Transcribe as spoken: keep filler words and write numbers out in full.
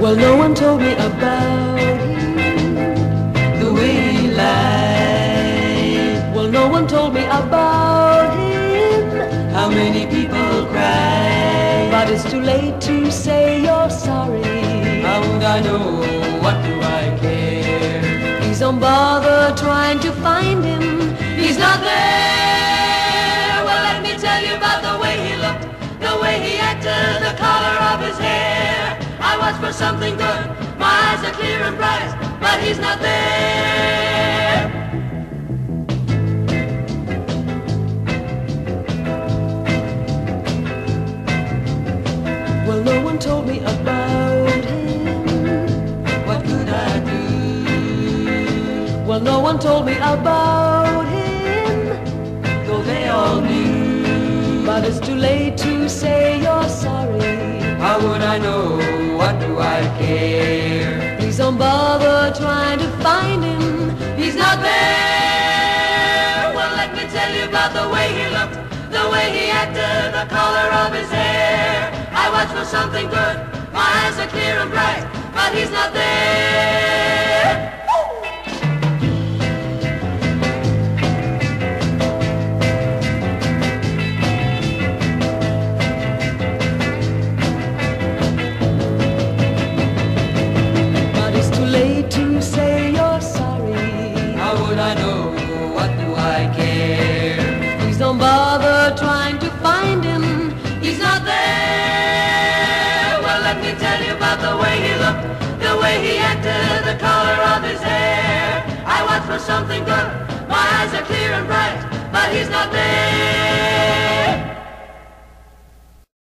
Well, no one told me about him, the way he lied. Well, no one told me about him, how many people cried. But it's too late to say you're sorry. How would I know? What do I care? Please don't bother trying to find him. He's not there. Well, let me tell you about the way he looked, the way he acted, the color of his hair. I watch for something good, my eyes are clear and bright, but he's not there. Well, no one told me about him. What could I do? Well, no one told me about him, though they all knew. But it's too late to say you're sorry. How would I know? What do I care? Please don't bother trying to find him. He's not there. Well, let me tell you about the way he looked, the way he acted, the color of his hair. I watch for something good, my eyes are clear and bright, but he's not there. To say you're sorry. How would I know? What do I care? Please don't bother trying to find him. He's not there. Well, let me tell you about the way he looked, the way he acted, the color of his hair. I watch for something good, my eyes are clear and bright, but he's not there.